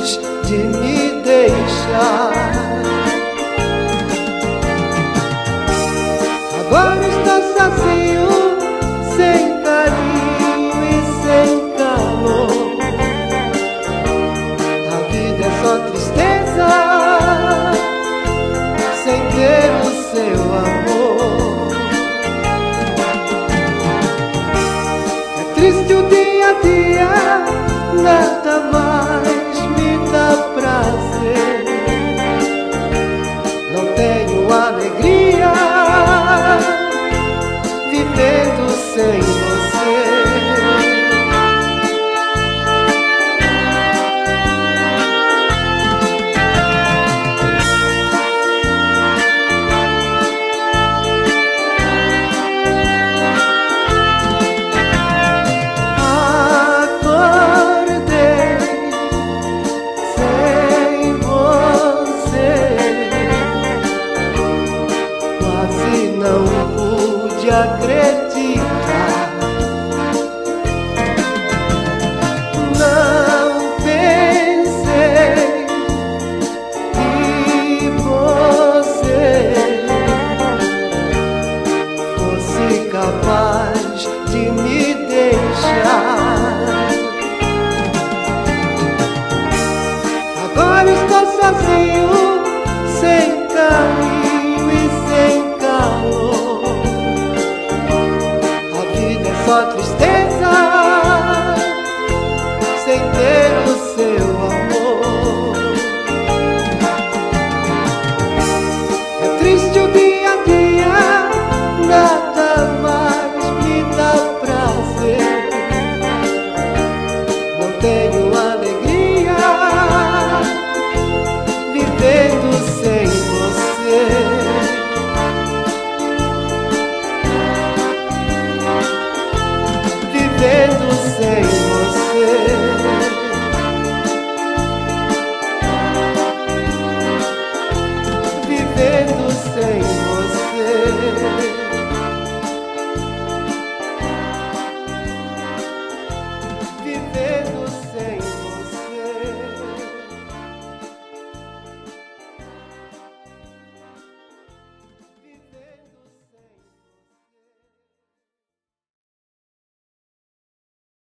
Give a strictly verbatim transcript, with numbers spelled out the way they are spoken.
capaz de me deixar. Agora estou sozinho, sem carinho e sem calor. A vida é só tristeza, sem ter o seu amor. É triste o dia a dia, nada mais me dá prazer. Não tenho alegria vivendo sem você. Não pude acreditar, não pensei que você fosse capaz de me deixar. Agora estou sozinho, sem carinho e sem calor. A vida é só tristeza,